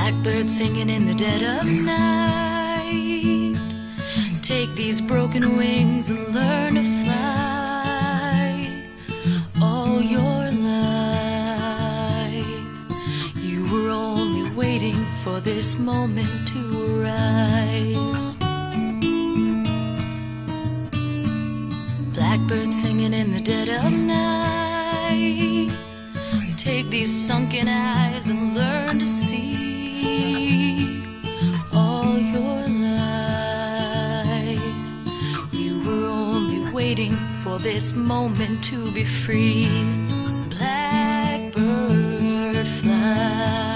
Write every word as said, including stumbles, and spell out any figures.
Blackbird singing in the dead of night. Take these broken wings and learn to fly. All your life you were only waiting for this moment to arise. Blackbird singing in the dead of night. Take these sunken eyes and learn to see. All your life you were only waiting for this moment to be free. Blackbird fly.